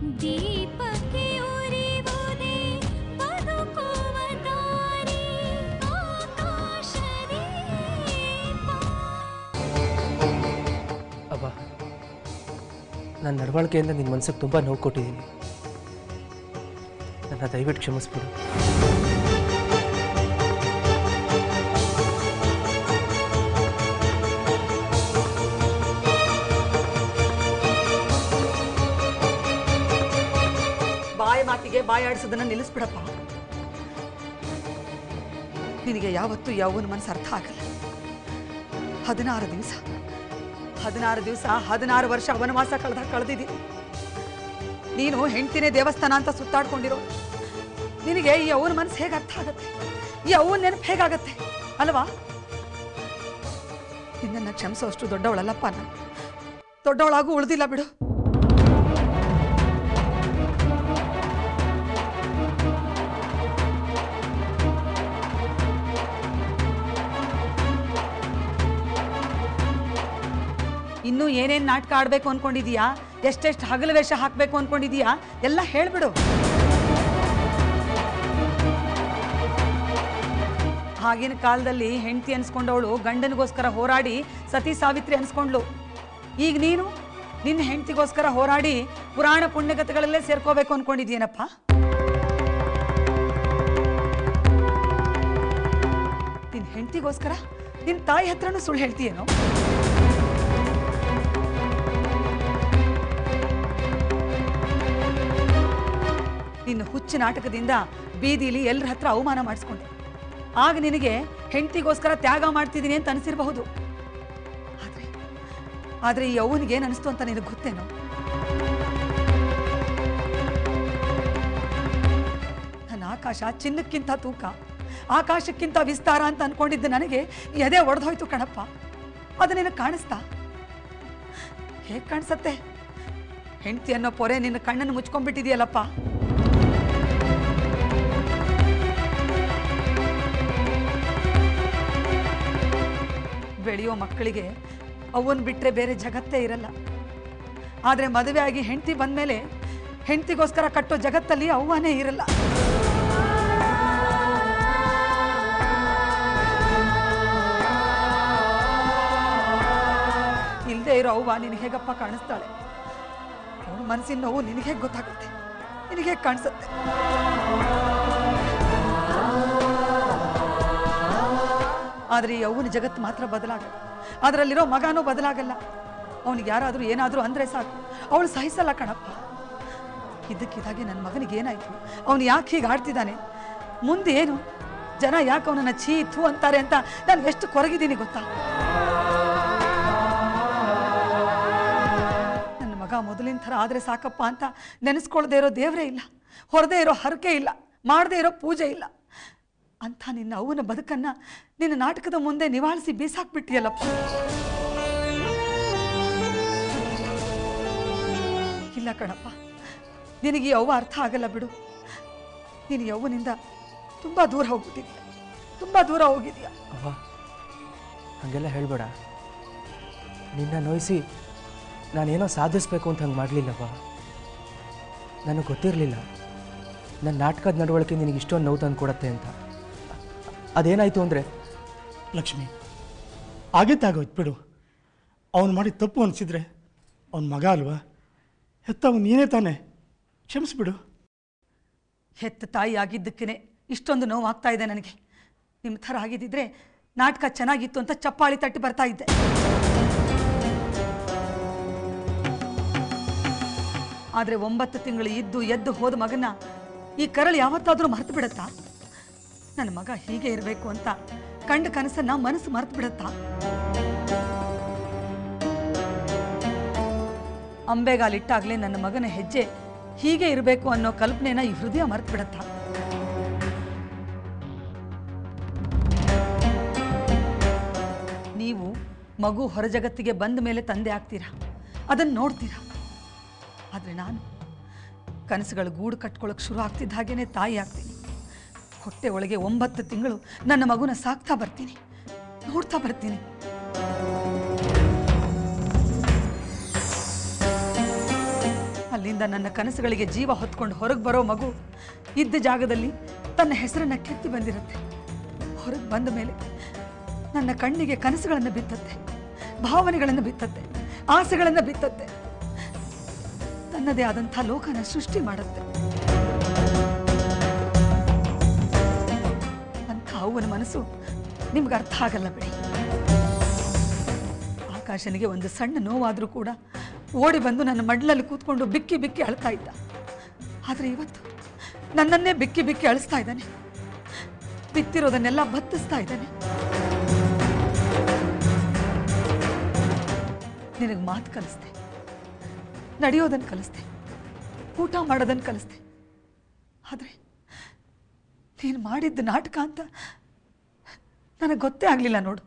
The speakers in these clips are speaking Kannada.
ದೀಪಕ್ಕೆ ಉರಿವುದೇ ಬದುಕುವ ದಾರಿ ಆಕಾಶದೀಪ. ಅಬ್ಬ, ನನ್ನ ನಡವಳಿಕೆಯಿಂದ ನಿನ್ನ ಮನಸ್ಸಿಗೆ ತುಂಬ ನೋವು ಕೊಟ್ಟಿದ್ದೀನಿ. ನನ್ನ ದಯವಿಟ್ಟು ಕ್ಷಮಿಸ್ಬಿಡು. ಬಾಯಿ ಮಾತಿಗೆ ಬಾಯಿ ಆಡಿಸೋದನ್ನ ನಿಲ್ಲಿಸ್ಬಿಡಪ್ಪ. ನಿನಗೆ ಯಾವತ್ತೂ ಯಾವನ ಮನಸ್ಸು ಅರ್ಥ ಆಗಲ್ಲ. 16 ದಿವಸ 16 ವರ್ಷ ವನವಾಸ ಕಳೆದಿದ್ದೀನಿ. ನೀನು ಹೆಂಡ್ತಿನೇ ದೇವಸ್ಥಾನ ಅಂತ ಸುತ್ತಾಡ್ಕೊಂಡಿರೋ ನಿನಗೆ ಈ ಅವನ ಮನಸ್ಸು ಹೇಗೆ ಅರ್ಥ ಆಗತ್ತೆ? ಈ ಅವನ ನೆನಪು ಹೇಗಾಗತ್ತೆ ಅಲ್ವಾ? ನಿನ್ನನ್ನು ಕ್ಷಮಿಸೋಷ್ಟು ದೊಡ್ಡವಳಲ್ಲಪ್ಪ ನಾನು. ದೊಡ್ಡವಳಾಗೂ ಉಳಿದಿಲ್ಲ ಬಿಡು. ಇನ್ನೂ ಏನೇನು ನಾಟಕ ಆಡಬೇಕು ಅನ್ಕೊಂಡಿದೀಯಾ, ಎಷ್ಟೆಷ್ಟು ಹಗಲು ವೇಷ ಹಾಕಬೇಕು ಅನ್ಕೊಂಡಿದೀಯಾ ಎಲ್ಲ ಹೇಳ್ಬಿಡು. ಆಗಿನ ಕಾಲದಲ್ಲಿ ಹೆಂಡತಿ ಅನ್ಸ್ಕೊಂಡವಳು ಗಂಡನಿಗೋಸ್ಕರ ಹೋರಾಡಿ ಸತಿ ಸಾವಿತ್ರಿ ಅನ್ಸ್ಕೊಂಡ್ಲು. ಈಗ ನೀನು ನಿನ್ನ ಹೆಂಡತಿಗೋಸ್ಕರ ಹೋರಾಡಿ ಪುರಾಣ ಪುಣ್ಯಗತಗಳಲ್ಲೇ ಸೇರ್ಕೋಬೇಕು ಅನ್ಕೊಂಡಿದೀಯನಪ್ಪ. ನಿನ್ನ ಹೆಂಡತಿಗೋಸ್ಕರ ನಿನ್ನ ತಾಯಿ ಹತ್ರನೂ ಸುಳ್ಳು ಹೇಳ್ತೀಯೇನೋ? ನಿನ್ನ ಹುಚ್ಚು ನಾಟಕದಿಂದ ಬೀದಿಲಿ ಎಲ್ಲರ ಹತ್ರ ಅವಮಾನ ಮಾಡಿಸ್ಕೊಂಡೆ. ಆಗ ನಿನಗೆ ಹೆಂಡತಿಗೋಸ್ಕರ ತ್ಯಾಗ ಮಾಡ್ತಿದ್ದೀನಿ ಅಂತ ಅನಿಸಿರಬಹುದು. ಆದರೆ ಈ ಅವನಿಗೆ ಏನು ಅನಿಸ್ತು ಅಂತ ನಿನಗೆ ಗೊತ್ತೇನೋ? ನನ್ನ ಆಕಾಶ ಚಿನ್ನಕ್ಕಿಂತ ತೂಕ, ಆಕಾಶಕ್ಕಿಂತ ವಿಸ್ತಾರ ಅಂತ ಅನ್ಕೊಂಡಿದ್ದ ನನಗೆ ಎದೆ ಒಡೆದೋಯ್ತು ಕಣಪ್ಪ. ಅದು ನಿನಗೆ ಕಾಣಿಸ್ತಾ? ಹೇಗೆ ಕಾಣಿಸತ್ತೆ? ಹೆಂಡತಿ ಅನ್ನೋ ಪೊರೆ ನಿನ್ನ ಕಣ್ಣನ್ನು ಮುಚ್ಕೊಂಡ್ಬಿಟ್ಟಿದೆಯಲ್ಲಪ್ಪ. ಬೆಳೆಯೋ ಮಕ್ಕಳಿಗೆ ಅವನ್ ಬಿಟ್ಟರೆ ಬೇರೆ ಜಗತ್ತೇ ಇರಲ್ಲ. ಆದರೆ ಮದುವೆ ಆಗಿ ಹೆಂಡತಿ ಬಂದಮೇಲೆ ಹೆಂಡತಿಗೋಸ್ಕರ ಕಟ್ಟೋ ಜಗತ್ತಲ್ಲಿ ಅವ್ವನೇ ಇರಲ್ಲ. ಇಲ್ಲದೆ ಇರೋ ಅವ್ವ ನಿನಗೆ ಹೇಗಪ್ಪ ಕಾಣಿಸ್ತಾಳೆ? ಅವಳ ಮನಸ್ಸಿನ ನೋವು ನಿನಗೆ ಹೇಗೆ ಗೊತ್ತಾಗುತ್ತೆ? ನಿನಗೆ ಹೇಗೆ ಕಾಣಿಸುತ್ತೆ? ಆದರೆ ಈ ಅವ್ವನ ಜಗತ್ತು ಮಾತ್ರ ಬದಲಾಗಲ್ಲ. ಅದರಲ್ಲಿರೋ ಮಗನೂ ಬದಲಾಗಲ್ಲ. ಅವನಿಗೆ ಯಾರಾದರೂ ಏನಾದರೂ ಅಂದರೆ ಸಾಕು, ಅವಳು ಸಹಿಸಲ್ಲ ಕಣಪ್ಪ. ಇದ್ದಕ್ಕಿದ್ದಾಗೆ ನನ್ನ ಮಗನಿಗೆ ಏನಾಯಿತು? ಅವನು ಯಾಕೆ ಹೀಗೆ ಆಡ್ತಿದ್ದಾನೆ? ಮುಂದೆ ಏನು? ಜನ ಯಾಕೆ ಅವನನ್ನು ಛೀ ಥೂ ಅಂತಾರೆ ಅಂತ ನಾನು ಎಷ್ಟು ಕೊರಗಿದ್ದೀನಿ ಗೊತ್ತಾ? ನನ್ನ ಮಗ ಮೊದಲಿನ ಥರ ಆದರೆ ಸಾಕಪ್ಪ ಅಂತ ನೆನೆಸ್ಕೊಳ್ದೇ ಇರೋ ದೇವರೇ ಇಲ್ಲ, ಹೊರದೇ ಇರೋ ಹರಕೆ ಇಲ್ಲ, ಮಾಡದೇ ಇರೋ ಪೂಜೆ ಇಲ್ಲ. ಅಂಥ ನಿನ್ನ ಅವನ ಬದುಕನ್ನ ನಿನ್ನ ನಾಟಕದ ಮುಂದೆ ನಿವಾಳಿಸಿ ಬೀಸಾಕ್ಬಿಟ್ಟಿಯಲ್ಲಪ್ಪ. ಇಲ್ಲ ಕಣಪ್ಪ, ನಿನಗೆ ಈ ಅವ್ವ ಅರ್ಥ ಆಗಲ್ಲ ಬಿಡು. ನೀನು ಯವ್ವನಿಂದ ತುಂಬ ದೂರ ಹೋಗ್ಬಿಟ್ಟಿದ್ಯಾ, ತುಂಬ ದೂರ ಹೋಗಿದ್ಯಾ. ಅವ್ವ, ಹಾಗೆಲ್ಲ ಹೇಳಬೇಡ. ನಿನ್ನ ನೋಯಿಸಿ ನಾನೇನೋ ಸಾಧಿಸ್ಬೇಕು ಅಂತ ಹಂಗೆ ಮಾಡಲಿಲ್ಲವ್ವ. ನನಗೆ ಗೊತ್ತಿರಲಿಲ್ಲ ನನ್ನ ನಾಟಕದ ನಡವಳಿಕೆ ನಿನಗೆ ಇಷ್ಟೊಂದು ನೋವು ತಂದು ಕೊಡತ್ತೆ ಅಂತ. ಅದೇನಾಯಿತು ಅಂದರೆ, ಲಕ್ಷ್ಮಿ, ಆಗಿದ್ದಾಗೋಯ್ತು ಬಿಡು. ಅವನು ಮಾಡಿದ ತಪ್ಪು ಅನಿಸಿದ್ರೆ ಅವನ ಮಗ ಅಲ್ವಾ? ಹೆತ್ತವನು ನೀನೇ ತಾನೆ, ಕ್ಷಮಿಸ್ಬಿಡು. ಹೆತ್ತ ತಾಯಿ ಆಗಿದ್ದಕ್ಕೇ ಇಷ್ಟೊಂದು ನೋವಾಗ್ತಾ ಇದೆ ನನಗೆ. ನಿಮ್ಮ ಥರ ಆಗಿದ್ದಿದ್ರೆ ನಾಟಕ ಚೆನ್ನಾಗಿತ್ತು ಅಂತ ಚಪ್ಪಾಳಿ ತಟ್ಟಿ ಬರ್ತಾ ಇದ್ದೆ. ಆದರೆ 9 ತಿಂಗಳು ಇದ್ದು ಎದ್ದು ಹೋದ ಮಗನ ಈ ಕರಳು ಯಾವತ್ತಾದರೂ ಮರೆತು ಬಿಡತ್ತಾ? ನನ್ನ ಮಗ ಹೀಗೆ ಇರಬೇಕು ಅಂತ ಕಂಡ ಕನಸನ್ನ ಮನಸ್ಸು ಮರೆತು ಬಿಡತ್ತಾ? ಅಂಬೆಗಾಲಿಟ್ಟಾಗಲೇ ನನ್ನ ಮಗನ ಹೆಜ್ಜೆ ಹೀಗೆ ಇರಬೇಕು ಅನ್ನೋ ಕಲ್ಪನೆನ ಈ ಹೃದಯ ಮರೆತು ಬಿಡತ್ತಾ? ನೀವು ಮಗು ಹೊರ ಜಗತ್ತಿಗೆ ಬಂದ ಮೇಲೆ ತಂದೆ ಆಗ್ತೀರಾ, ಅದನ್ನು ನೋಡ್ತೀರಾ. ಆದರೆ ನಾನು ಕನಸುಗಳು ಗೂಡು ಕಟ್ಕೊಳ್ಳೋಕೆ ಶುರು ಆಗ್ತಿದ್ದ ಹಾಗೇನೆ ತಾಯಿ ಆಗ್ತೀನಿ. ಹೊಟ್ಟೆ ಒಳಗೆ 9 ತಿಂಗಳು ನನ್ನ ಮಗುನ ಸಾಕ್ತಾ ಬರ್ತೀನಿ, ನೋಡ್ತಾ ಬರ್ತೀನಿ. ಅಲ್ಲಿಂದ ನನ್ನ ಕನಸುಗಳಿಗೆ ಜೀವ ಹೊತ್ಕೊಂಡು ಹೊರಗೆ ಬರೋ ಮಗು ಇದ್ದ ಜಾಗದಲ್ಲಿ ತನ್ನ ಹೆಸರನ್ನ ಕೆತ್ತಿ ಬಂದಿರುತ್ತೆ. ಹೊರಗೆ ಬಂದ ಮೇಲೆ ನನ್ನ ಕಣ್ಣಿಗೆ ಕನಸುಗಳನ್ನು ಬಿತ್ತತ್ತೆ, ಭಾವನೆಗಳನ್ನು ಬಿತ್ತತ್ತೆ, ಆಸೆಗಳನ್ನು ಬಿತ್ತತ್ತೆ, ತನ್ನದೇ ಆದಂಥ ಲೋಕನ ಸೃಷ್ಟಿ ಮಾಡುತ್ತೆ. ಅಂಥ ಅವ್ವನ ಮನಸ್ಸು ನಿಮ್ಗೆ ಅರ್ಥ ಆಗಲ್ಲ ಬಿಡಿ. ಆಕಾಶನಿಗೆ ಒಂದು ಸಣ್ಣ ನೋವಾದರೂ ಕೂಡ ಓಡಿ ಬಂದು ನನ್ನ ಮಡ್ಲಲ್ಲಿ ಕೂತ್ಕೊಂಡು ಬಿಕ್ಕಿ ಬಿಕ್ಕಿ ಅಳ್ತಾ ಇದ್ದ. ಆದರೆ ಇವತ್ತು ನನ್ನನ್ನೇ ಬಿಕ್ಕಿ ಬಿಕ್ಕಿ ಅಳಿಸ್ತಾ ಇದ್ದಾನೆ, ಬಿತ್ತಿರೋದನ್ನೆಲ್ಲ ಬತ್ತಿಸ್ತಾ ಇದ್ದಾನೆ. ನಿನಗೆ ಮಾತು ಕಲಿಸ್ದೆ, ನಡೆಯೋದನ್ನು ಕಲಿಸ್ದೆ, ಊಟ ಮಾಡೋದನ್ನು ಕಲಿಸ್ದೆ. ಆದರೆ ನೀನು ಮಾಡಿದ್ದ ನಾಟಕ ಅಂತ ನನಗೆ ಗೊತ್ತೇ ಆಗಲಿಲ್ಲ ನೋಡು.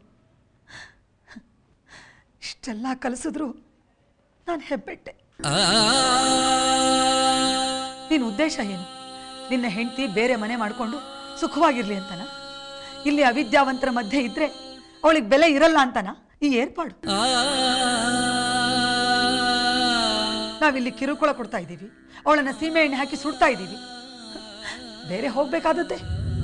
ಇಷ್ಟೆಲ್ಲ ಕಲಿಸಿದ್ರು ನಾನು ಹೆಬ್ಬೆಟ್ಟೆ. ನಿನ್ನ ಉದ್ದೇಶ ಏನು? ನಿನ್ನ ಹೆಂಡತಿ ಬೇರೆ ಮನೆ ಮಾಡಿಕೊಂಡು ಸುಖವಾಗಿರ್ಲಿ ಅಂತನ? ಇಲ್ಲಿ ಅವಿದ್ಯಾವಂತರ ಮಧ್ಯೆ ಇದ್ರೆ ಅವಳಿಗೆ ಬೆಲೆ ಇರಲ್ಲ ಅಂತನ ಈ ಏರ್ಪಾಡು? ನಾವಿಲ್ಲಿ ಕಿರುಕುಳ ಕೊಡ್ತಾ ಇದ್ದೀವಿ, ಅವಳನ್ನ ಸೀಮೆ ಎಣ್ಣೆ ಹಾಕಿ ಸುಡ್ತಾ ಇದ್ದೀವಿ. ಬೇರೆ ಹೋಗ್ಬೇಕಾದದ್ದೇ.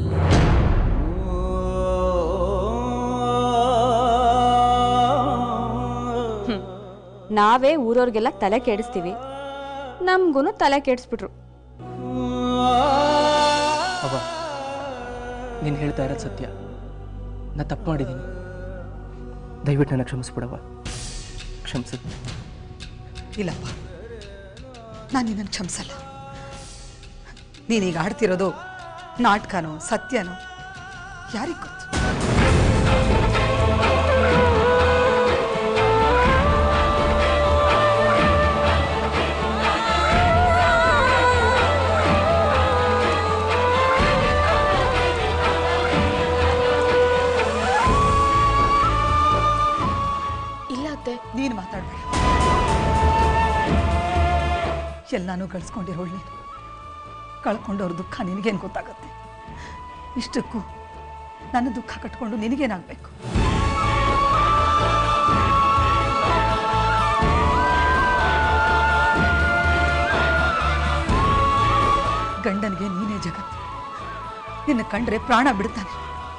ನಾವೇ ಊರವ್ರಿಗೆಲ್ಲ ತಲೆ ಕೆಡಿಸ್ತೀವಿ, ನಮ್ಗೂ ತಲೆ ಕೆಡಿಸ್ಬಿಟ್ರು. ಅವ್ವ, ನೀನು ಹೇಳ್ತಾ ಇರೋದು ಸತ್ಯ. ನಾ ತಪ್ಪು ಮಾಡಿದ್ದೀನಿ. ದಯವಿಟ್ಟು ನನ್ನ ಕ್ಷಮಿಸ್ಬಿಡವ್ವ. ಕ್ಷಮಿಸು. ಇಲ್ಲಪ್ಪ, ನಾನು ನಿನ್ನನ್ನು ಕ್ಷಮಿಸಲ್ಲ. ನೀನೀಗ ಆಡ್ತಿರೋದು ನಾಟಕನೋ ಸತ್ಯನೋ ಯಾರಿಗೆ ಗೊತ್ತು? ನೀನು ಮಾತಾಡಬೇಡ. ಎಲ್ಲಾನು ಗಳಿಸ್ಕೊಂಡಿರೋಳು ನೀನು. ಕಳ್ಕೊಂಡವ್ರ ದುಃಖ ನಿನಗೇನು ಗೊತ್ತಾಗತ್ತೆ? ಇಷ್ಟಕ್ಕೂ ನನ್ನ ದುಃಖ ಕಟ್ಕೊಂಡು ನಿನಗೇನಾಗಬೇಕು? ಗಂಡನಿಗೆ ನೀನೇ ಜಗತ್ತು. ನಿನ್ನ ಕಂಡ್ರೆ ಪ್ರಾಣ ಬಿಡ್ತಾನೆ.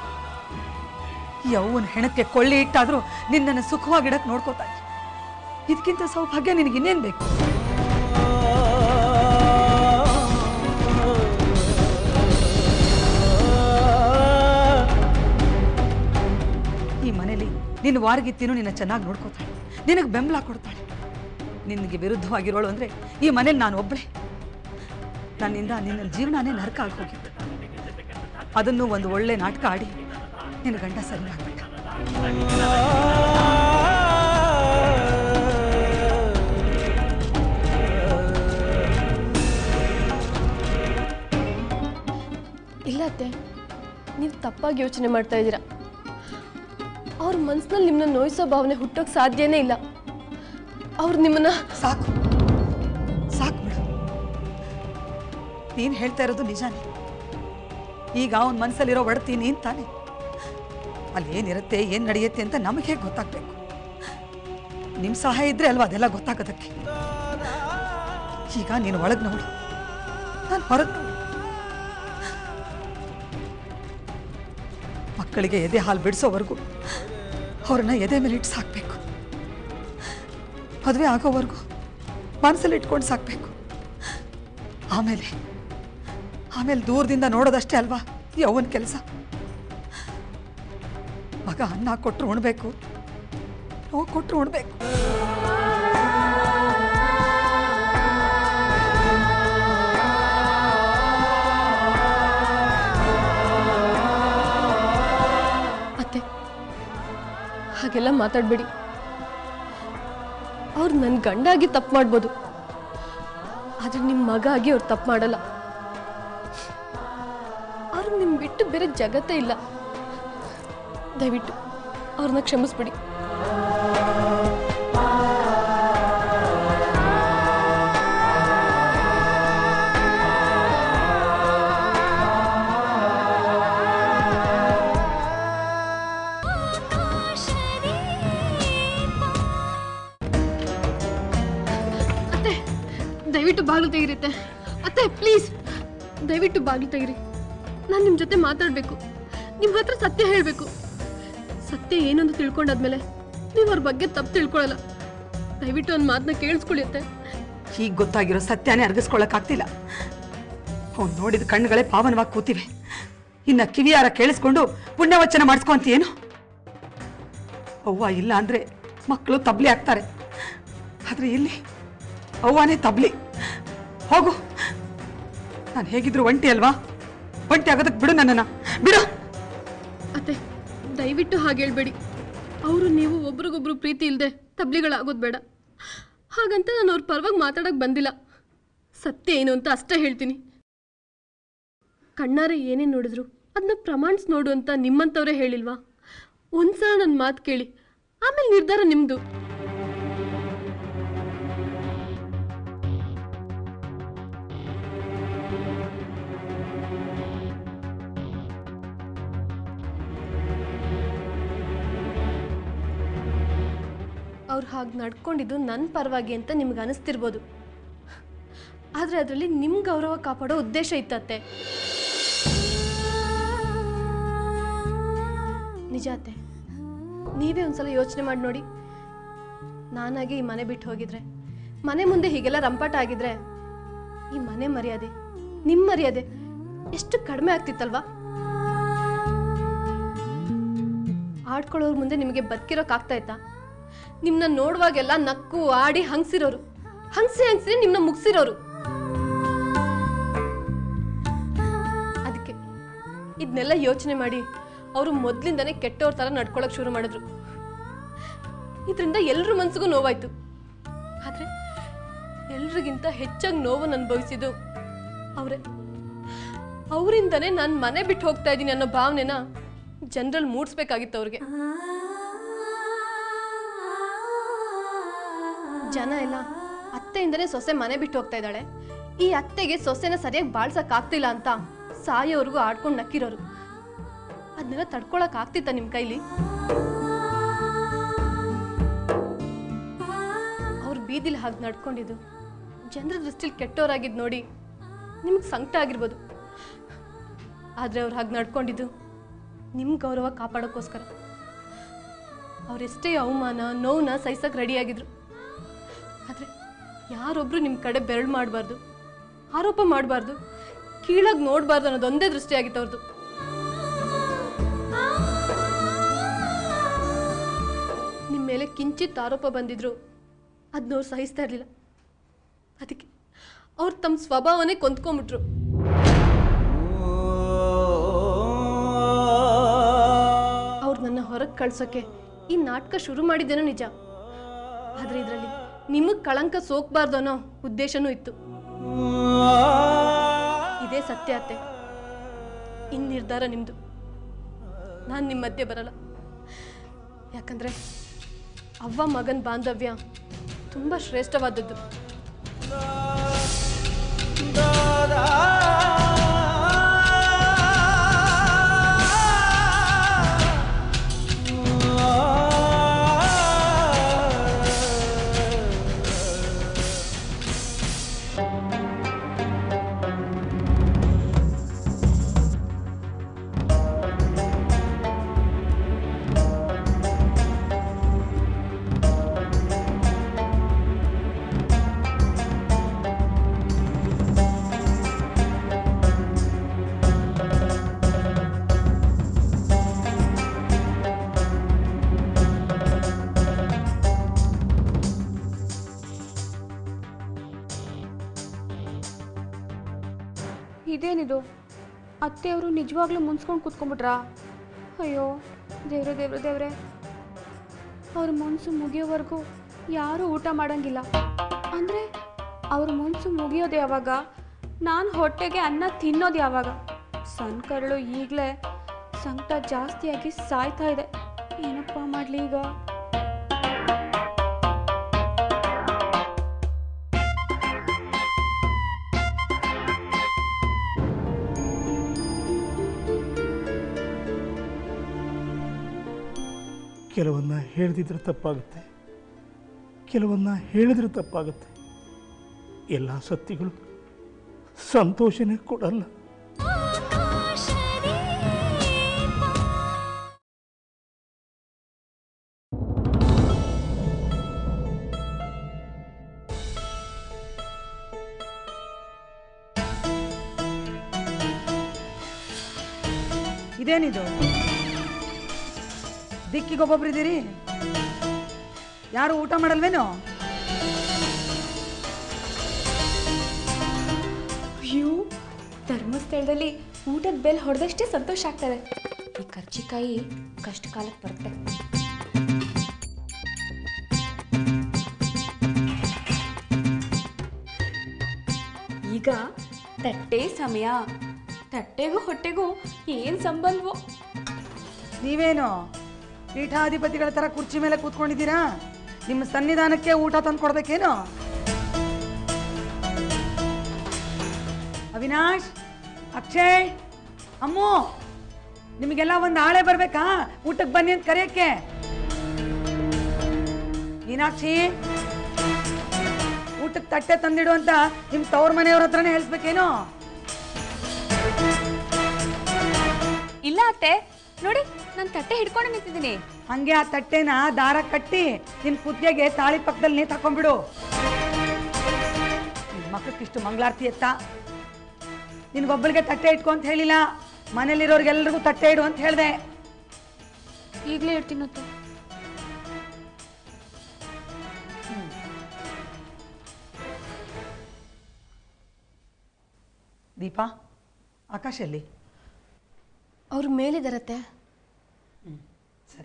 ಯೌವನ ಹೆಣಕ್ಕೆ ಕೊಳ್ಳಿ ಇಟ್ಟಾದ್ರೂ ನಿನ್ನನ್ನು ಸುಖವಾಗಿಡಕ್ಕೆ ನೋಡ್ಕೋತಾನೆ. ಇದಕ್ಕಿಂತ ಸೌಭಾಗ್ಯ ನಿನಗಿನ್ನೇನು ಬೇಕು? ಈ ಮನೇಲಿ ನಿನ್ನ ವಾರಗಿತ್ತಿನೂ ನಿನ್ನ ಚೆನ್ನಾಗಿ ನೋಡ್ಕೋತಾಳೆ, ನಿನಗೆ ಬೆಂಬಲ ಕೊಡ್ತಾಳೆ. ನಿನಗೆ ವಿರುದ್ಧವಾಗಿರೋಳು ಅಂದರೆ ಈ ಮನೇಲಿ ನಾನು ಒಬ್ಬಳೇ. ನನ್ನಿಂದ ನಿನ್ನ ಜೀವನನೇ ನರಕ ಆಗಿ ಹೋಗಿತ್ತು. ಅದನ್ನು ಒಂದು ಒಳ್ಳೆ ನಾಟಕ ಆಡಿ ನಿನ್ನ ಗಂಡ ಸರಿ ಮಾಡ್ಬಿಟ್ಟ. ಇಲ್ಲ ಅತ್ತೆ, ನೀವು ತಪ್ಪಾಗಿ ಯೋಚನೆ ಮಾಡ್ತಾ ಇದ್ದೀರಾ. ಅವ್ರ ಮನಸ್ಸಿನಲ್ಲಿ ನಿಮ್ಮನ್ನ ನೋಯಿಸೋ ಭಾವನೆ ಹುಟ್ಟೋಕೆ ಸಾಧ್ಯನೇ ಇಲ್ಲ. ಅವ್ರು ನಿಮ್ಮನ್ನ ಸಾಕು ಸಾಕು ಬಿಡು. ನೀನು ಹೇಳ್ತಾ ಇರೋದು ನಿಜಾನೇ. ಈಗ ಅವನ ಮನಸ್ಸಲ್ಲಿರೋ ಒಡತಿ ನೀನು ತಾನೆ. ಅಲ್ಲಿ ಏನಿರುತ್ತೆ, ಏನು ನಡೆಯುತ್ತೆ ಅಂತ ನಮಗೆ ಹೇಗೆ ಗೊತ್ತಾಗಬೇಕು? ನಿಮ್ಮ ಸಹಾಯ ಇದ್ರೆ ಅಲ್ವಾ ಅದೆಲ್ಲ ಗೊತ್ತಾಗೋದಕ್ಕೆ. ಈಗ ನೀನು ಒಳಗೆ ನೋಡು, ನಾನು ಹೊರಗೆ ನೋಡು. ಮಕ್ಕಳಿಗೆ ಎದೆ ಹಾಲು ಬಿಡಿಸೋವರೆಗೂ ಅವ್ರನ್ನ ಎದೆ ಮೇಲೆ ಇಟ್ಟು ಸಾಕಬೇಕು. ಮದುವೆ ಆಗೋವರೆಗೂ ಮನಸ್ಸಲ್ಲಿ ಇಟ್ಕೊಂಡು ಸಾಕಬೇಕು. ಆಮೇಲೆ ದೂರದಿಂದ ನೋಡೋದಷ್ಟೇ ಅಲ್ವಾ ಯವ್ವನ ಕೆಲಸ. ಮಗ ಅನ್ನ ಕೊಟ್ಟರು ಉಣ್ಬೇಕು, ನೋವು ಕೊಟ್ಟರು ಉಣ್ಬೇಕು. ಅತ್ತೆ, ಹಾಗೆಲ್ಲ ಮಾತಾಡಬೇಡಿ. ಅವ್ರು ನನ್ನ ಗಂಡಾಗಿ ತಪ್ಪು ಮಾಡ್ಬೋದು, ಆದ್ರೆ ನಿಮ್ಮ ಮಗ ಆಗಿ ಅವ್ರು ತಪ್ಪು ಮಾಡಲ್ಲ. ಅವ್ರು ನಿಮ್ ಬಿಟ್ಟು ಬೇರೆ ಜಗತ್ತೇ ಇಲ್ಲ. ದಯವಿಟ್ಟು ಅವ್ರನ್ನ ಕ್ಷಮಿಸ್ಬಿಡಿ. ಅತ್ತೆ, ದಯವಿಟ್ಟು ದಯವಿಟ್ಟು ಬಾಗಿಲು ತೆಗಿರುತ್ತೆ. ಅತ್ತೆ ಪ್ಲೀಸ್ ದಯವಿಟ್ಟು ಬಾಗಿಲು ತೆಗಿರಿ. ನಾನು ನಿಮ್ಮ ಜೊತೆ ಮಾತಾಡಬೇಕು. ನಿಮ್ಮ ಹತ್ರ ಸತ್ಯ ಹೇಳಬೇಕು. ಸತ್ಯ ಏನು ಅಂತ ತಿಳ್ಕೊಂಡಾದ್ಮೇಲೆ ನೀವು ಅವ್ರ ಬಗ್ಗೆ ತಪ್ಪು ತಿಳ್ಕೊಳ್ಳಲ್ಲ. ದಯವಿಟ್ಟು ಒಂದು ಮಾತನ್ನ ಕೇಳಿಸ್ಕೊಳ್ಳಿ ಅತ್ತೆ. ಈಗ ಗೊತ್ತಾಗಿರೋ ಸತ್ಯನೇ ಅರ್ಗಿಸ್ಕೊಳ್ಳೋಕ್ಕಾಗ್ತಿಲ್ಲ. ಅವ್ನು ನೋಡಿದ ಕಣ್ಣುಗಳೇ ಪಾವನವಾಗಿ ಕೂತಿವೆ. ಇನ್ನು ಕಿವಿಯಾರ ಕೇಳಿಸ್ಕೊಂಡು ಪುಣ್ಯವಚನ ಮಾಡಿಸ್ಕೊಂತೀಯೇನು? ಅವ್ವ ಇಲ್ಲ ಅಂದರೆ ಮಕ್ಕಳು ತಬ್ಲಿ ಆಗ್ತಾರೆ. ಆದರೆ ಇಲ್ಲಿ ಅವ್ವನೇ ತಬ್ಲಿ. ಹೋಗು, ನಾನು ಹೇಗಿದ್ರು ಒಂಟಿ ಅಲ್ವಾ? ಒಂಟಿ ಆಗೋದಕ್ಕೆ ಬಿಡು, ನನ್ನನ್ನು ಬಿಡು. ಅತ್ತೆ ದಯವಿಟ್ಟು ಹಾಗೆ ಹೇಳ್ಬೇಡಿ. ಅವರು ನೀವು ಒಬ್ರಿಗೊಬ್ರು ಪ್ರೀತಿ ಇಲ್ಲದೆ ತಬ್ಲಿಗಳಾಗೋದು ಬೇಡ. ಹಾಗಂತ ನಾನು ಅವ್ರ ಪರವಾಗಿ ಮಾತಾಡೋಕ್ಕೆ ಬಂದಿಲ್ಲ. ಸತ್ಯ ಏನು ಅಂತ ಅಷ್ಟೇ ಹೇಳ್ತೀನಿ. ಕಣ್ಣಾರೆ ಏನೇನು ನೋಡಿದ್ರು ಅದನ್ನ ಪ್ರಮಾಣಿಸಿ ನೋಡು ಅಂತ ನಿಮ್ಮಂಥವ್ರೇ ಹೇಳಿಲ್ವಾ? ಒಂದ್ಸಲ ನನ್ನ ಮಾತು ಕೇಳಿ, ಆಮೇಲೆ ನಿರ್ಧಾರ ನಿಮ್ಮದು. ಅವ್ರು ಹಾಗೆ ನಡ್ಕೊಂಡಿದ್ದು ನನ್ನ ಪರವಾಗಿ ಅಂತ ನಿಮ್ಗೆ ಅನಿಸ್ತಿರ್ಬೋದು. ಆದರೆ ಅದರಲ್ಲಿ ನಿಮ್ಮ ಗೌರವ ಕಾಪಾಡೋ ಉದ್ದೇಶ ಇತ್ತತ್ತೆ. ನಿಜ ಅತ್ತೆ, ನೀವೇ ಒಂದ್ಸಲ ಯೋಚನೆ ಮಾಡಿ ನೋಡಿ. ನಾನಾಗೆ ಈ ಮನೆ ಬಿಟ್ಟು ಹೋಗಿದ್ರೆ, ಮನೆ ಮುಂದೆ ಹೀಗೆಲ್ಲ ರಂಪಾಟ ಆಗಿದ್ರೆ, ಈ ಮನೆ ಮರ್ಯಾದೆ, ನಿಮ್ಮ ಮರ್ಯಾದೆ ಎಷ್ಟು ಕಡಿಮೆ ಆಗ್ತಿತ್ತಲ್ವಾ? ಆಡ್ಕೊಳ್ಳೋರ್ ಮುಂದೆ ನಿಮಗೆ ಬದುಕಿರೋಕ್ಕಾಗ್ತಾ ಇತ್ತಾ? ನಿಮ್ಮನ್ನ ನೋಡುವಾಗೆಲ್ಲ ನಕ್ಕು ಆಡಿ ಹಂಗ್ಸಿರೋರು, ಹಂಗ್ಸಿ ನಿಮ್ಮನ್ನ ಮುಗಿಸಿರೋರು. ಅದಕ್ಕೆ ಇದನ್ನೆಲ್ಲ ಯೋಚನೆ ಮಾಡಿ ಅವರು ಮೊದಲಿಂದನೇ ಕೆಟ್ಟವ್ರ ಥರ ನಡ್ಕೊಳಕ್ ಶುರು ಮಾಡಿದ್ರು. ಇದರಿಂದ ಎಲ್ರ ಮನ್ಸಿಗೂ ನೋವಾಯ್ತು. ಆದರೆ ಎಲ್ರಿಗಿಂತ ಹೆಚ್ಚಾಗಿ ನೋವನ್ನು ಅನುಭವಿಸಿದ್ದು ಅವರೇ. ಅವರಿಂದನೇ ನಾನು ಮನೆ ಬಿಟ್ಟು ಹೋಗ್ತಾ ಇದ್ದೀನಿ ಅನ್ನೋ ಭಾವನೆನ ಜನರಲ್ಲಿ ಮೂಡಿಸ್ಬೇಕಾಗಿತ್ತು ಅವ್ರಿಗೆ. ಜನ ಎಲ್ಲ ಅತ್ತೆಯಿಂದನೇ ಸೊಸೆ ಮನೆ ಬಿಟ್ಟು ಹೋಗ್ತಾ ಇದ್ದಾಳೆ, ಈ ಅತ್ತೆಗೆ ಸೊಸೆನ ಸರಿಯಾಗಿ ಬಾಳ್ಸಕ್ ಆಗ್ತಿಲ್ಲ ಅಂತ ಸಾಯೋವರೆಗೂ ಆಡ್ಕೊಂಡು ನಕ್ಕಿರೋರು. ಅದನ್ನೆಲ್ಲ ತಡ್ಕೊಳಕ್ ಆಗ್ತಿತ್ತ ನಿಮ್ ಕೈಲಿ? ಅವ್ರು ಬೀದಿಲಿ ಹಾಗೆ ನಡ್ಕೊಂಡಿದ್ದು ಜನರ ದೃಷ್ಟಿಲಿ ಕೆಟ್ಟವರಾಗಿದ್ದು ನೋಡಿ ನಿಮ್ಗೆ ಸಂಕಟ ಆಗಿರ್ಬೋದು. ಆದ್ರೆ ಅವ್ರು ಹಾಗೆ ನಡ್ಕೊಂಡಿದ್ದು ನಿಮ್ ಗೌರವ ಕಾಪಾಡೋಕ್ಕೋಸ್ಕರ. ಅವರೆಷ್ಟೇ ಅವಮಾನ ನೋವನ್ನ ಸಹಿಸಕ್ ರೆಡಿಯಾಗಿದ್ರು. ಆದರೆ ಯಾರೊಬ್ರು ನಿಮ್ಮ ಕಡೆ ಬೆರಳು ಮಾಡಬಾರ್ದು, ಆರೋಪ ಮಾಡಬಾರ್ದು, ಕೀಳಾಗಿ ನೋಡಬಾರ್ದು ಅನ್ನೋದೊಂದೇ ದೃಷ್ಟಿಯಾಗಿತ್ತು ಅವ್ರದ್ದು. ನಿಮ್ಮ ಮೇಲೆ ಕಿಂಚಿತ್ ಆರೋಪ ಬಂದಿದ್ರು ಅದನ್ನವ್ರು ಸಹಿಸ್ತಾ ಇರಲಿಲ್ಲ. ಅದಕ್ಕೆ ಅವ್ರು ತಮ್ಮ ಸ್ವಭಾವನೇ ಕೊಂದ್ಕೊಂಡ್ಬಿಟ್ರು. ಅವ್ರು ನನ್ನ ಹೊರಗೆ ಕಳ್ಸೋಕ್ಕೆ ಈ ನಾಟಕ ಶುರು ಮಾಡಿದ್ದೇನೋ ನಿಜ. ಆದರೆ ಇದರಲ್ಲಿ ನಿಮಗೆ ಕಳಂಕ ಸೋಕ್ಬಾರ್ದು ಅನ್ನೋ ಉದ್ದೇಶನೂ ಇತ್ತು. ಇದೇ ಸತ್ಯ ಅತ್ತೆ. ಇನ್ನು ನಿರ್ಧಾರ ನಿಮ್ಮದು. ನಾನು ನಿಮ್ಮ ಮಧ್ಯೆ ಬರಲ್ಲ. ಯಾಕಂದರೆ ಅವ್ವ ಮಗನ ಬಾಂಧವ್ಯ ತುಂಬ ಶ್ರೇಷ್ಠವಾದದ್ದು. ಇದೇನಿದು? ಅತ್ತೆಯವರು ನಿಜವಾಗ್ಲೂ ಮುನ್ಸ್ಕೊಂಡು ಕೂತ್ಕೊಂಡ್ಬಿಟ್ರಾ? ಅಯ್ಯೋ ದೇವ್ರೆ ದೇವ್ರೆ ದೇವ್ರೆ, ಅವ್ರ ಮುನ್ಸು ಮುಗಿಯೋವರೆಗೂ ಯಾರೂ ಊಟ ಮಾಡೋಂಗಿಲ್ಲ. ಅಂದರೆ ಅವ್ರ ಮುನ್ಸು ಮುಗಿಯೋದು ಯಾವಾಗ? ನಾನು ಹೊಟ್ಟೆಗೆ ಅನ್ನ ತಿನ್ನೋದು ಯಾವಾಗ? ಸಣ್ಣ ಕರಳು ಈಗಲೇ ಸಂಕಟ ಜಾಸ್ತಿಯಾಗಿ ಸಾಯ್ತಾ ಇದೆ. ಏನಪ್ಪ ಮಾಡಲಿ ಈಗ? ಕೆಲವನ್ನ ಹೇಳ್ದಿದ್ರೆ ತಪ್ಪಾಗುತ್ತೆ, ಕೆಲವನ್ನ ಹೇಳಿದ್ರೆ ತಪ್ಪಾಗುತ್ತೆ. ಎಲ್ಲ ಸತ್ತಿಗಳು ಸಂತೋಷನೇ ಕೊಡಲ್ಲ. ಇದೇನಿದು? ದಿಕ್ಕಿಗೊಬ್ಬೊಬ್ರಿದ್ದೀರಿ, ಯಾರು ಊಟ ಮಾಡಲ್ವೇನೋ? ಅಯ್ಯೋ, ಧರ್ಮಸ್ಥಳದಲ್ಲಿ ಊಟದ ಬೆಲ್ ಹೊಡೆದಷ್ಟೇ ಸಂತೋಷ ಆಗ್ತದೆ. ಈ ಕರ್ಜಿಕಾಯಿ ಕಷ್ಟ ಕಾಲಕ್ಕೆ ಬರುತ್ತೆ. ಈಗ ತಟ್ಟೆ ಸಮಯ. ತಟ್ಟೆಗೂ ಹೊಟ್ಟೆಗೂ ಏನು ಸಂಬಂಧವೋ? ನೀವೇನು ಪೀಠಾಧಿಪತಿಗಳ ಥರ ಕುರ್ಚಿ ಮೇಲೆ ಕೂತ್ಕೊಂಡಿದ್ದೀರಾ? ನಿಮ್ಮ ಸನ್ನಿಧಾನಕ್ಕೆ ಊಟ ತಂದು ಕೊಡ್ಬೇಕೇನೋ? ಅವಿನಾಶ್, ಅಕ್ಷಯ್, ಅಮ್ಮು, ನಿಮಗೆಲ್ಲ ಒಂದು ಆಳೆ ಬರ್ಬೇಕಾ ಊಟಕ್ಕೆ ಬನ್ನಿ ಅಂತ ಕರೆಯಕ್ಕೆ? ಮೀನಾಕ್ಷಿ, ಊಟಕ್ಕೆ ತಟ್ಟೆ ತಂದಿಡು ಅಂತ ನಿಮ್ಮ ತವ್ರ ಮನೆಯವ್ರ ಹತ್ರನೇ ಹೇಳಿಸ್ಬೇಕೇನೋ? ಇಲ್ಲ ಅತ್ತೆ, ನೋಡಿ ನಾನು ತಟ್ಟೆ ಹಿಡ್ಕೊಂಡು ನಿಂತಿದ್ದೀನಿ. ಹಂಗೆ ಆ ತಟ್ಟೆನ ದಾರ ಕಟ್ಟಿ ನಿನ್ ಕುತ್ತಿಗೆಗೆ ತಾಳಿ ಪಕ್ಕದಲ್ಲಿ ನೇತು ಹಾಕೊಂಡ್ಬಿಡು. ನಿನ್ ಮಕ್ಕಳಿಷ್ಟು ಮಂಗಳಾರತಿ ಎತ್ತ. ನಿನ್ಗೊಬ್ಬಳಿಗೆ ತಟ್ಟೆ ಇಟ್ಕೊ ಅಂತ ಹೇಳಿಲ್ಲ, ಮನೇಲಿರೋರ್ಗೆಲ್ರಿಗೂ ತಟ್ಟೆ ಇಡು ಅಂತ ಹೇಳಿದೆ. ಈಗಲೇ ಇಡ್ತೀನತ್ತೆ. ದೀಪಾ, ಆಕಾಶ ಎಲ್ಲಿ? ಅವ್ರ ಮೇಲಿದಾರತ್ತೆ. ಸರಿ.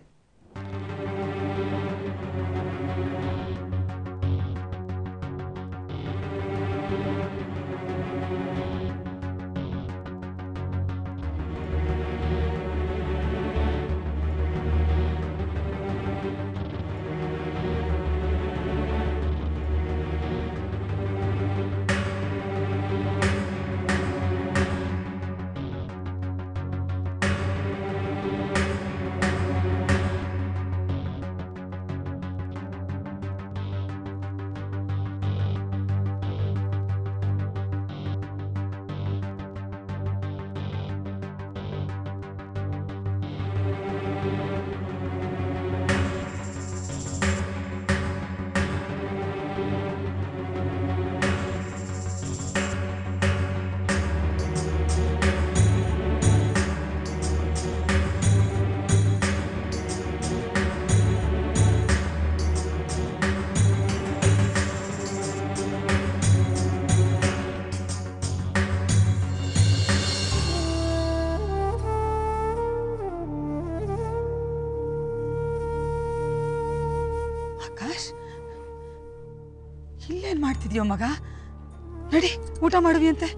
ಆಕಾಶ್, ಇಲ್ಲೇನ್ ಮಾಡ್ತಿದ್ಯೋ ಮಗ? ನಡಿ ಊಟ ಮಾಡುವಿ ಅಂತೆ.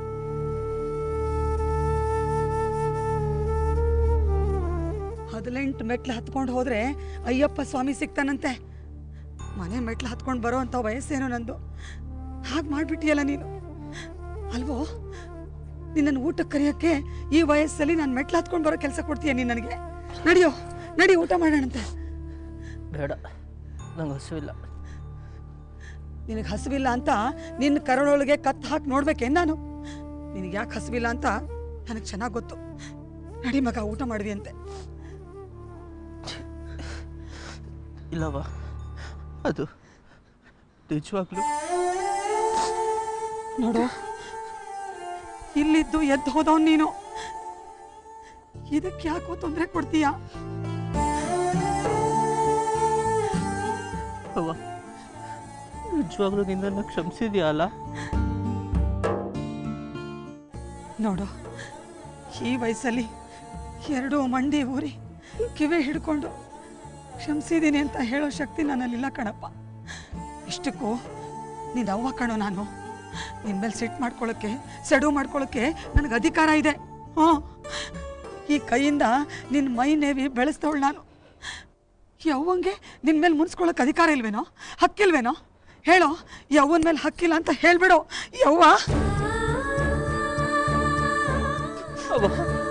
ಹದಿನೆಂಟು ಮೆಟ್ಲು ಹತ್ಕೊಂಡು ಹೋದ್ರೆ ಅಯ್ಯಪ್ಪ ಸ್ವಾಮಿ ಸಿಗ್ತಾನಂತೆ. ಮನೆ ಮೆಟ್ಲು ಹತ್ಕೊಂಡು ಬರೋ ಅಂತ ವಯಸ್ಸೇನೋ ನಂದು. ಹಾಗೆ ಮಾಡ್ಬಿಟ್ಟಿಯಲ್ಲ ನೀನು, ಅಲ್ವೋ? ನಿನ್ನನ್ನು ಊಟಕ್ಕೆ ಕರೆಯೋಕ್ಕೆ ಈ ವಯಸ್ಸಲ್ಲಿ ನಾನು ಮೆಟ್ಲು ಹತ್ಕೊಂಡು ಬರೋ ಕೆಲಸ ಕೊಡ್ತೀಯ ನೀನು ನನಗೆ? ನಡಿಯೋ, ನಡಿ ಊಟ ಮಾಡೋಣಂತೆ. ಬೇಡ, ನಂಗೆ ಹಸುವಿಲ್ಲ. ನಿನಗೆ ಹಸುವಿಲ್ಲ ಅಂತ ನಿನ್ನ ಕರಳೊಳಗೆ ಕತ್ತು ಹಾಕಿ ನೋಡ್ಬೇಕೇನು ನಾನು? ನಿನಗೆ ಯಾಕೆ ಹಸುವಿಲ್ಲ ಅಂತ ನನಗೆ ಚೆನ್ನಾಗಿ ಗೊತ್ತು. ನಡಿ ಮಗ, ಊಟ ಮಾಡಿವಿ ಅಂತೆ. ಇಲ್ಲವಾ, ಅದು ನಿಜವಾಗ್ಲೂ. ನೋಡು, ಇಲ್ಲಿದ್ದು ಎದ್ದು ಹೋದವನು ನೀನು. ಇದಕ್ಕೆ ಯಾಕೋ ತೊಂದರೆ ಕೊಡ್ತೀಯ? ಅವ್ವ, ನಿಜವಾಗ್ಲೂ ನಿನ್ನನ್ನು ಕ್ಷಮಿಸಿದ್ಯಾ ಅಲ್ಲ? ನೋಡು, ಈ ವಯಸ್ಸಲ್ಲಿ ಎರಡೂ ಮಂಡಿ ಊರಿ ಕಿವಿ ಹಿಡ್ಕೊಂಡು ಕ್ಷಮಿಸಿದ್ದೀನಿ ಅಂತ ಹೇಳೋ ಶಕ್ತಿ ನನ್ನಲ್ಲಿಲ್ಲ ಕಣಪ್ಪ. ಇಷ್ಟಕ್ಕೂ ನೀನು ಅವ್ವ ಕಣೋ ನಾನು. ನಿನ್ನ ಮೇಲೆ ಸಿಟ್ಟು ಮಾಡ್ಕೊಳ್ಳೋಕ್ಕೆ, ಸೆಡು ಮಾಡ್ಕೊಳ್ಳೋಕ್ಕೆ ನನಗೆ ಅಧಿಕಾರ ಇದೆ. ಹ್ಞೂ, ಈ ಕೈಯಿಂದ ನಿನ್ನ ಮೈ ನೇವಿ ಬೆಳೆಸ್ತವಳು ನಾನು. ಯವ್ವಂಗೆ ನಿನ್ನ ಮೇಲೆ ಮುನ್ಸ್ಕೊಳ್ಳೋಕೆ ಅಧಿಕಾರ ಇಲ್ವೇನೋ, ಹಕ್ಕಿಲ್ವೇನೋ? ಹೇಳೋ, ಯವ್ವನ ಮೇಲೆ ಹಕ್ಕಿಲ್ಲ ಅಂತ ಹೇಳ್ಬಿಡು. ಯವ್ವ ಅವ್ವ